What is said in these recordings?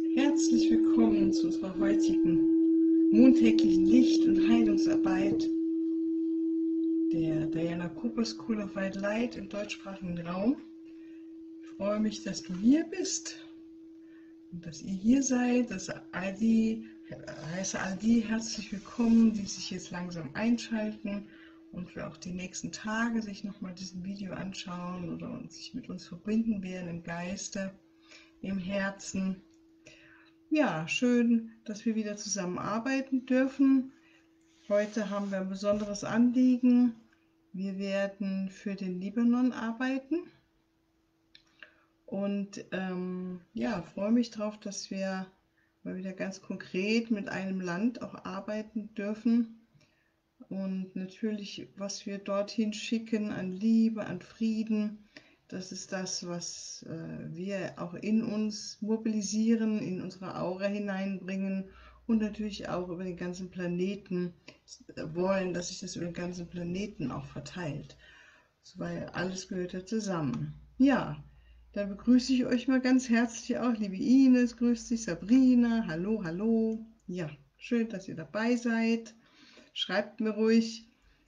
Herzlich willkommen zu unserer heutigen montäglichen Licht- und Heilungsarbeit der Diana Cooper School of White Light im deutschsprachigen Raum. Ich freue mich, dass du hier bist und dass ihr hier seid. Das heiße all die herzlich willkommen, die sich jetzt langsam einschalten und für auch die nächsten Tage sich nochmal diesen Video anschauen oder sich mit uns verbinden werden im Geiste, im Herzen. Ja, schön, dass wir wieder zusammenarbeiten dürfen. Heute haben wir ein besonderes Anliegen. Wir werden für den Libanon arbeiten. Und ja, freue mich darauf, dass wir mal wieder ganz konkret mit einem Land auch arbeiten dürfen. Und natürlich, was wir dorthin schicken an Liebe, an Frieden, das ist das, was wir auch in uns mobilisieren, in unsere Aura hineinbringen und natürlich auch über den ganzen Planeten wollen, dass sich das über den ganzen Planeten auch verteilt. Weil alles gehört ja zusammen. Ja, dann begrüße ich euch mal ganz herzlich auch, liebe Ines, grüß dich, Sabrina, hallo, hallo. Ja, schön, dass ihr dabei seid. Schreibt mir ruhig.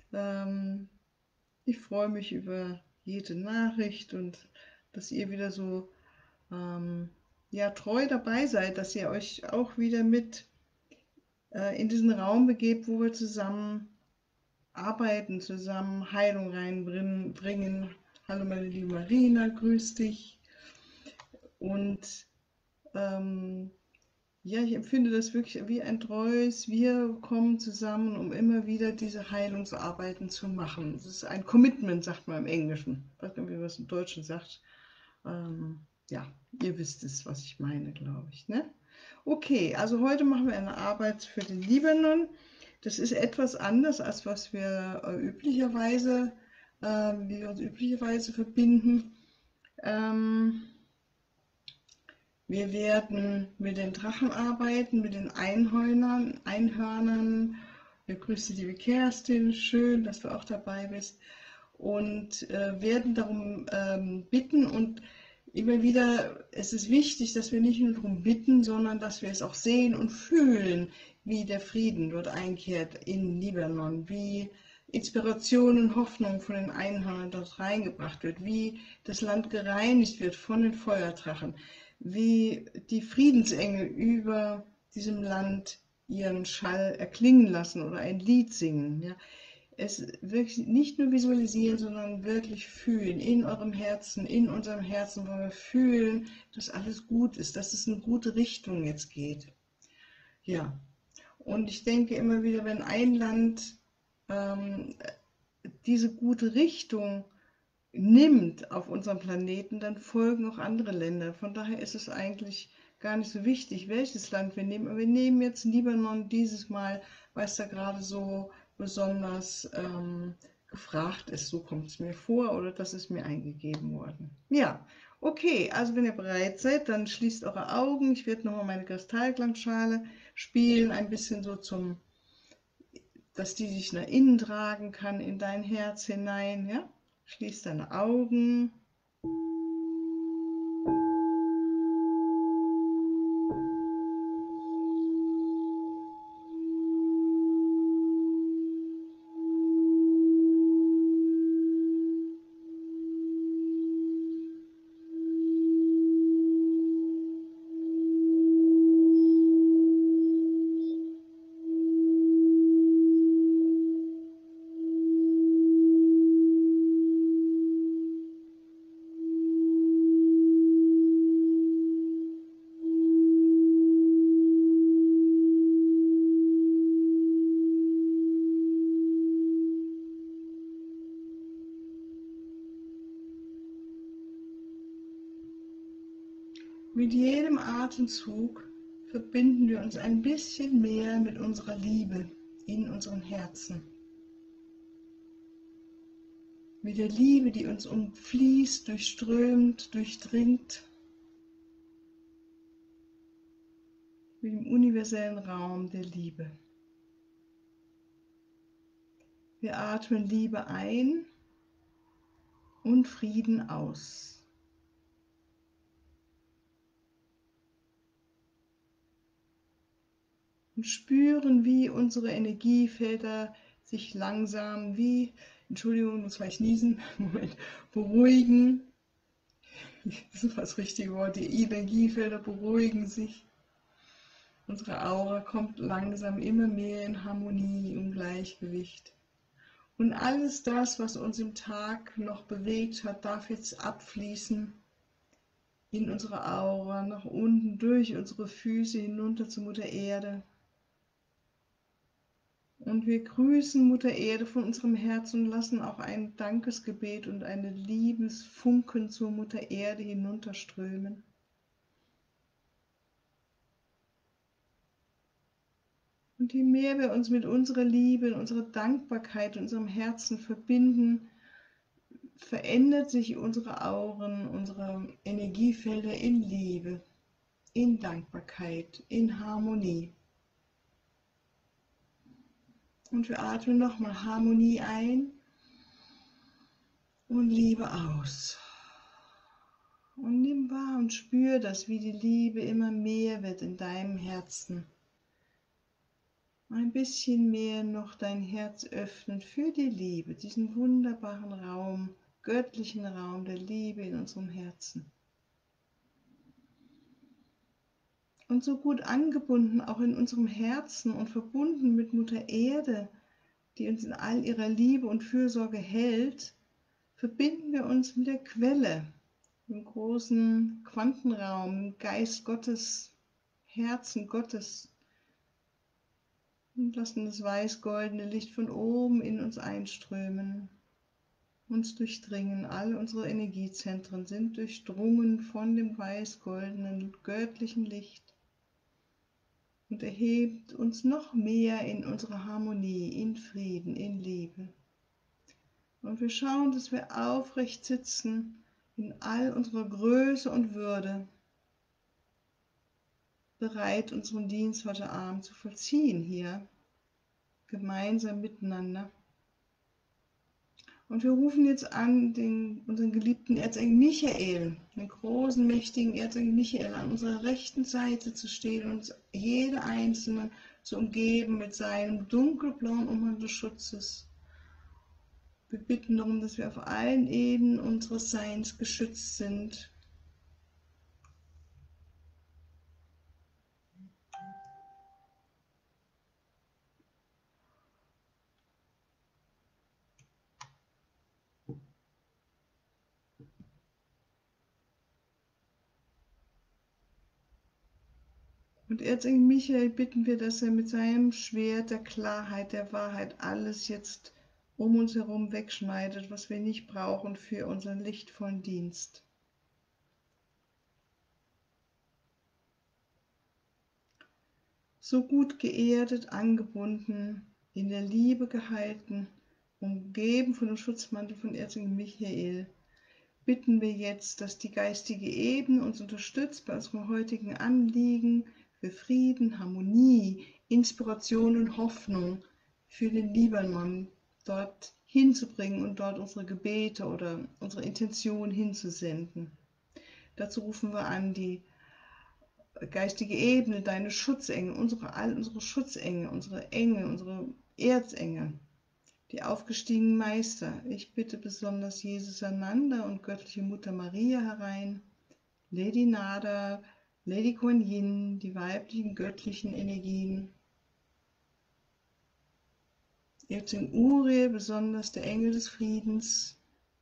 Ich freue mich über jede Nachricht und dass ihr wieder so ja, treu dabei seid, dass ihr euch auch wieder mit in diesen Raum begebt, wo wir zusammen arbeiten, zusammen Heilung reinbringen. Hallo meine liebe Marina, grüß dich. Und ja, ich empfinde das wirklich wie ein treues, wir kommen zusammen, um immer wieder diese Heilungsarbeiten zu machen. Das ist ein Commitment, sagt man im Englischen. Ich weiß gar nicht, wie man es im Deutschen sagt. Ja, ihr wisst es, was ich meine, glaube ich. Ne? Okay, also heute machen wir eine Arbeit für den Libanon. Das ist etwas anders, als was wir wie wir uns üblicherweise verbinden. Wir werden mit den Drachen arbeiten, mit den Einhörnern. Wir grüßen die liebe Kerstin, schön, dass du auch dabei bist. Und werden darum bitten und immer wieder, es ist wichtig, dass wir nicht nur darum bitten, sondern dass wir es auch sehen und fühlen, wie der Frieden dort einkehrt in Libanon, wie Inspiration und Hoffnung von den Einhörnern dort reingebracht wird, wie das Land gereinigt wird von den Feuerdrachen, wie die Friedensengel über diesem Land ihren Schall erklingen lassen oder ein Lied singen. Ja. Es wirklich nicht nur visualisieren, sondern wirklich fühlen. In eurem Herzen, in unserem Herzen wollen wir fühlen, dass alles gut ist, dass es in eine gute Richtung jetzt geht. Ja, und ich denke immer wieder, wenn ein Land diese gute Richtung nimmt auf unserem Planeten, dann folgen auch andere Länder. Von daher ist es eigentlich gar nicht so wichtig, welches Land wir nehmen. Aber wir nehmen jetzt Libanon dieses Mal, weil es da gerade so besonders gefragt ist. So kommt es mir vor oder das ist mir eingegeben worden. Ja, okay, also wenn ihr bereit seid, dann schließt eure Augen. Ich werde nochmal meine Kristallklangschale spielen, ein bisschen so dass die sich nach innen tragen kann, in dein Herz hinein. Ja? Schließ deine Augen. Mit jedem Atemzug verbinden wir uns ein bisschen mehr mit unserer Liebe in unserem Herzen. Mit der Liebe, die uns umfließt, durchströmt, durchdringt. Mit dem universellen Raum der Liebe. Wir atmen Liebe ein und Frieden aus. und spüren, wie unsere Energiefelder sich langsam, Entschuldigung, muss gleich niesen, Moment, beruhigen. Das ist das richtige Wort, die Energiefelder beruhigen sich. Unsere Aura kommt langsam immer mehr in Harmonie und Gleichgewicht. Und alles das, was uns im Tag noch bewegt hat, darf jetzt abfließen in unsere Aura, nach unten durch unsere Füße hinunter zu Mutter Erde. Und wir grüßen Mutter Erde von unserem Herzen und lassen auch ein Dankesgebet und eine Liebesfunken zur Mutter Erde hinunterströmen. Und je mehr wir uns mit unserer Liebe, unserer Dankbarkeit, unserem Herzen verbinden, verändert sich unsere Auren, unsere Energiefelder in Liebe, in Dankbarkeit, in Harmonie. Und wir atmen nochmal Harmonie ein und Liebe aus. Und nimm wahr und spür das, wie die Liebe immer mehr wird in deinem Herzen. Ein bisschen mehr noch dein Herz öffnen für die Liebe, diesen wunderbaren Raum, göttlichen Raum der Liebe in unserem Herzen. Und so gut angebunden auch in unserem Herzen und verbunden mit Mutter Erde, die uns in all ihrer Liebe und Fürsorge hält, verbinden wir uns mit der Quelle, im großen Quantenraum, im Geist Gottes, Herzen Gottes, und lassen das weiß-goldene Licht von oben in uns einströmen, uns durchdringen. All unsere Energiezentren sind durchdrungen von dem weiß-goldenen, göttlichen Licht und erhebt uns noch mehr in unsere Harmonie, in Frieden, in Liebe. Und wir schauen, dass wir aufrecht sitzen in all unserer Größe und Würde, bereit, unseren Dienst heute Abend zu vollziehen hier, gemeinsam miteinander. Und wir rufen jetzt an unseren geliebten Erzengel Michael, den großen, mächtigen Erzengel Michael, an unserer rechten Seite zu stehen und uns jede Einzelne zu umgeben mit seinem dunkelblauen Umhang des Schutzes. Wir bitten darum, dass wir auf allen Ebenen unseres Seins geschützt sind. Und Erzengel Michael bitten wir, dass er mit seinem Schwert der Klarheit, der Wahrheit alles jetzt um uns herum wegschneidet, was wir nicht brauchen für unseren lichtvollen Dienst. So gut geerdet, angebunden, in der Liebe gehalten, umgeben von dem Schutzmantel von Erzengel Michael, bitten wir jetzt, dass die geistige Ebene uns unterstützt bei unserem heutigen Anliegen für Frieden, Harmonie, Inspiration und Hoffnung für den Libanon dort hinzubringen und dort unsere Gebete oder unsere Intention hinzusenden. Dazu rufen wir an die geistige Ebene, deine Schutzengel, all unsere Schutzengel, unsere Engel, unsere Erzengel, die aufgestiegenen Meister. Ich bitte besonders Jesus Ananda und göttliche Mutter Maria herein, Lady Nada, Lady Kuan Yin, die weiblichen göttlichen Energien, Erzengel Uriel, besonders der Engel des Friedens.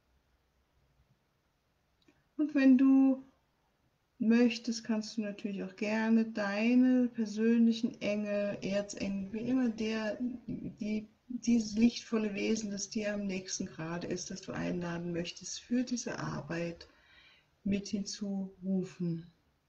Und wenn du möchtest, kannst du natürlich auch gerne deine persönlichen Engel, Erzengel, wie immer dieses lichtvolle Wesen, das dir am nächsten gerade ist, das du einladen möchtest, für diese Arbeit mit hinzurufen.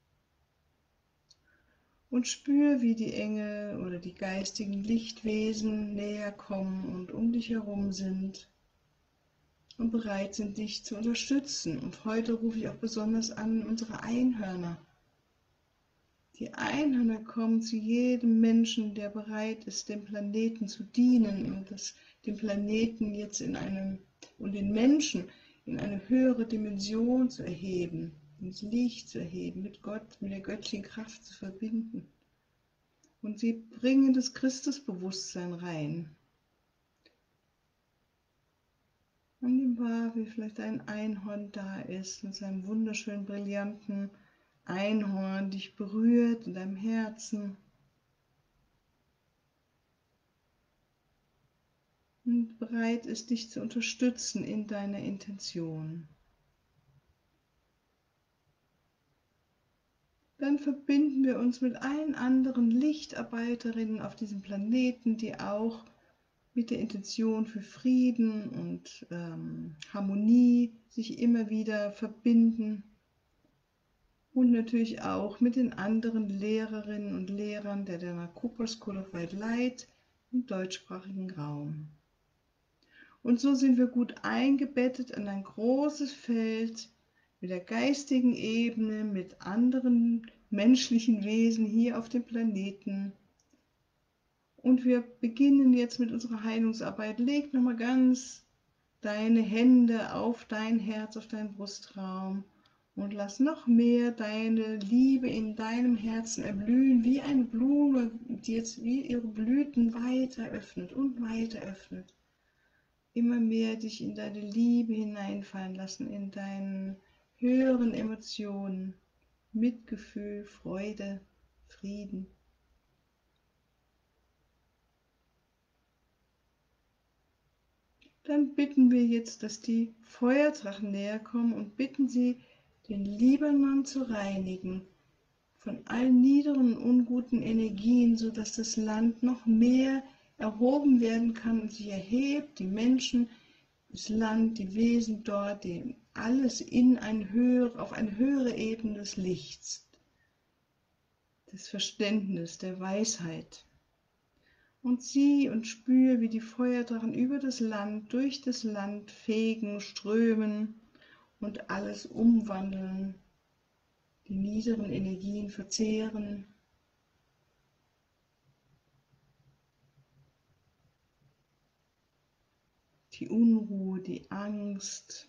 Und spür, wie die Engel oder die geistigen Lichtwesen näher kommen und um dich herum sind und bereit sind, dich zu unterstützen. Und heute rufe ich auch besonders an unsere Einhörner. Die Einhörner kommen zu jedem Menschen, der bereit ist, dem Planeten zu dienen und den Planeten jetzt und den Menschen in eine höhere Dimension zu erheben, ins Licht zu erheben, mit Gott, mit der göttlichen Kraft zu verbinden. und sie bringen das Christusbewusstsein rein. Und ihm war, wie vielleicht ein Einhorn da ist, mit seinem wunderschönen, brillanten Einhorn dich berührt in deinem Herzen und bereit ist, dich zu unterstützen in deiner Intention. Dann verbinden wir uns mit allen anderen Lichtarbeiterinnen auf diesem Planeten, die auch mit der Intention für Frieden und Harmonie sich immer wieder verbinden. Und natürlich auch mit den anderen Lehrerinnen und Lehrern der Dana Cooper School of White Light im deutschsprachigen Raum. Und so sind wir gut eingebettet in ein großes Feld mit der geistigen Ebene, mit anderen menschlichen Wesen hier auf dem Planeten. Und wir beginnen jetzt mit unserer Heilungsarbeit. Leg nochmal ganz deine Hände auf dein Herz, auf deinen Brustraum und lass noch mehr deine Liebe in deinem Herzen erblühen, wie eine Blume, die jetzt wie ihre Blüten weiter öffnet und weiter öffnet. Immer mehr dich in deine Liebe hineinfallen lassen, in deinen höheren Emotionen, Mitgefühl, Freude, Frieden. Dann bitten wir jetzt, dass die Feuerdrachen näher kommen und bitten sie, den Libanon zu reinigen von allen niederen, unguten Energien, sodass das Land noch mehr erhoben werden kann und sich erhebt, die Menschen, das Land, die Wesen dort, alles auf eine höhere Ebene des Lichts, des Verständnisses, der Weisheit. Und sieh und spür, wie die Feuerdrachen über das Land, durch das Land fegen, strömen und alles umwandeln, die niederen Energien verzehren. Die Unruhe, die Angst,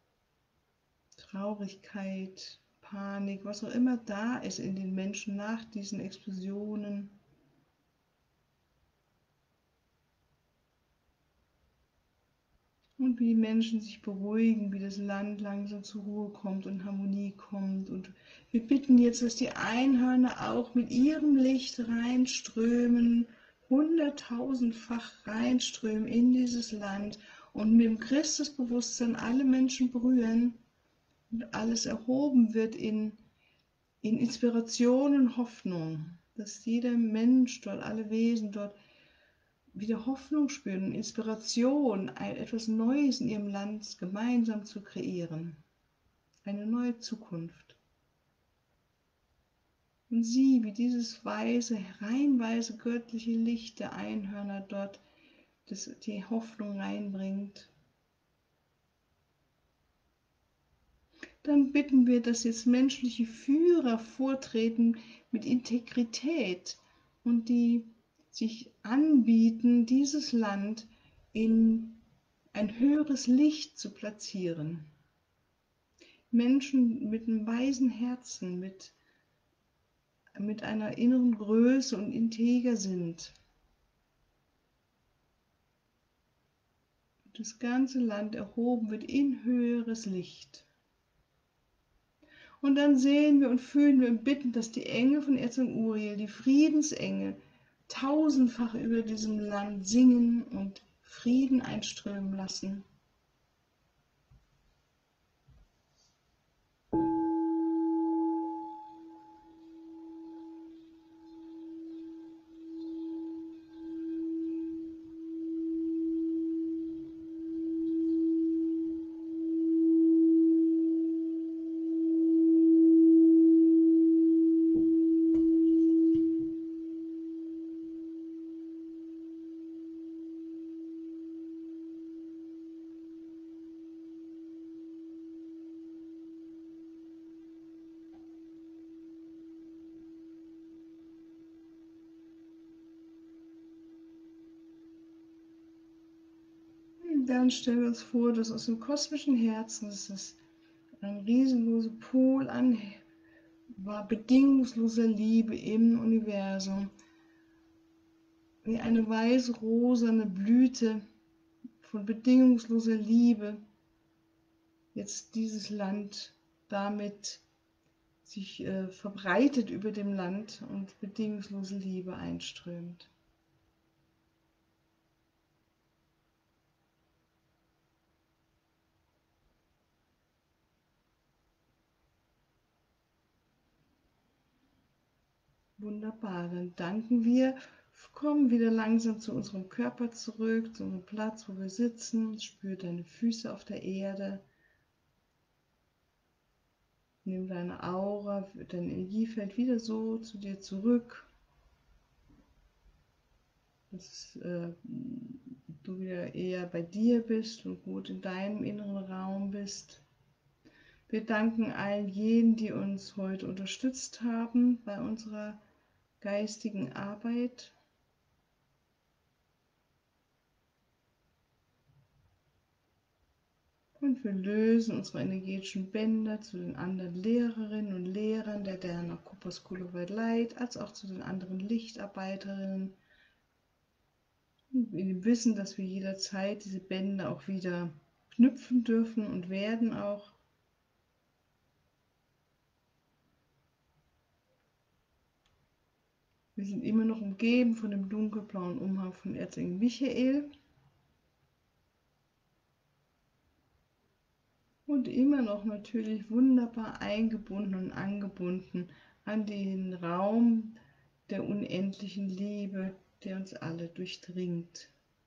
Traurigkeit, Panik, was auch immer da ist in den Menschen nach diesen Explosionen. Und wie die Menschen sich beruhigen, wie das Land langsam zur Ruhe kommt und Harmonie kommt. Und wir bitten jetzt, dass die Einhörner auch mit ihrem Licht reinströmen, 100.000-fach reinströmen in dieses Land und mit dem Christusbewusstsein alle Menschen berühren und alles erhoben wird in Inspiration und Hoffnung, dass jeder Mensch dort, alle Wesen dort wieder Hoffnung spüren, Inspiration, etwas Neues in ihrem Land gemeinsam zu kreieren, eine neue Zukunft. Und sieh, wie dieses weiße, reinweise göttliche Licht der Einhörner dort die Hoffnung reinbringt. Dann bitten wir, dass jetzt menschliche Führer vortreten mit Integrität und die sich anbieten, dieses Land in ein höheres Licht zu platzieren. Menschen mit einem weisen Herzen, mit einer inneren Größe und integer sind. Das ganze Land erhoben wird in höheres Licht. Und dann sehen wir und fühlen wir und bitten, dass die Engel von Erzengel Uriel, die Friedensengel, tausendfach über diesem Land singen und Frieden einströmen lassen. Dann stellen wir uns vor, dass aus dem kosmischen Herzen, das ist ein riesenloser Pool an bedingungsloser Liebe im Universum, wie eine weiß-rosane Blüte von bedingungsloser Liebe jetzt dieses Land damit sich verbreitet über dem Land und bedingungslose Liebe einströmt. Wunderbar, dann danken wir, kommen wieder langsam zu unserem Körper zurück, zu unserem Platz, wo wir sitzen, spür deine Füße auf der Erde, nimm deine Aura, dein Energiefeld wieder so zu dir zurück, dass du wieder eher bei dir bist und gut in deinem inneren Raum bist. Wir danken allen jenen, die uns heute unterstützt haben bei unserer geistigen Arbeit. Und wir lösen unsere energetischen Bänder zu den anderen Lehrerinnen und Lehrern der Dharma Cooper School of White Light, als auch zu den anderen Lichtarbeiterinnen. In dem Wissen, dass wir jederzeit diese Bänder auch wieder knüpfen dürfen und werden auch. Wir sind immer noch umgeben von dem dunkelblauen Umhang von Erzengel Michael. Und immer noch natürlich wunderbar eingebunden und angebunden an den Raum der unendlichen Liebe, der uns alle durchdringt.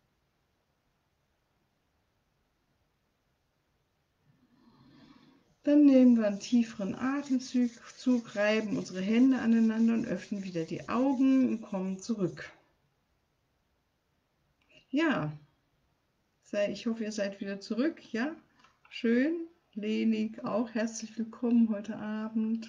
Dann nehmen wir einen tieferen Atemzug, reiben unsere Hände aneinander und öffnen wieder die Augen und kommen zurück. Ja, ich hoffe, ihr seid wieder zurück. Ja, schön. Lenik, auch herzlich willkommen heute Abend.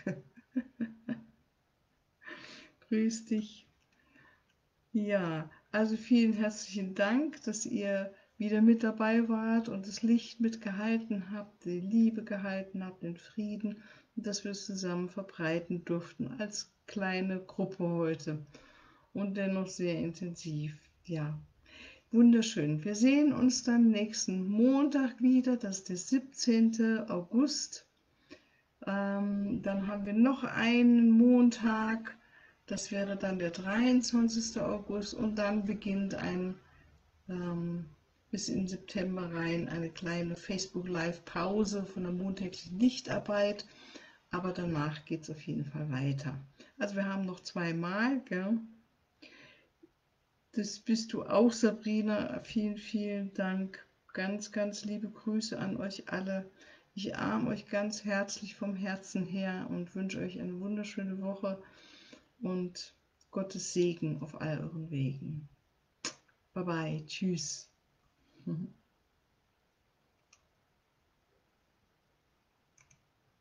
Grüß dich. Ja, also vielen herzlichen Dank, dass ihr wieder mit dabei wart und das Licht mitgehalten habt, die Liebe gehalten habt, den Frieden und dass wir es zusammen verbreiten durften als kleine Gruppe heute und dennoch sehr intensiv. Ja, wunderschön. Wir sehen uns dann nächsten Montag wieder, das ist der 17. August. Dann haben wir noch einen Montag. Das wäre dann der 23. August und dann beginnt bis in September rein eine kleine Facebook-Live-Pause von der montäglichen Lichtarbeit, aber danach geht es auf jeden Fall weiter. Also wir haben noch zweimal, gell? Das bist du auch, Sabrina. Vielen, vielen Dank. Ganz, ganz liebe Grüße an euch alle. Ich umarme euch ganz herzlich vom Herzen her und wünsche euch eine wunderschöne Woche und Gottes Segen auf all euren Wegen. Bye bye, tschüss.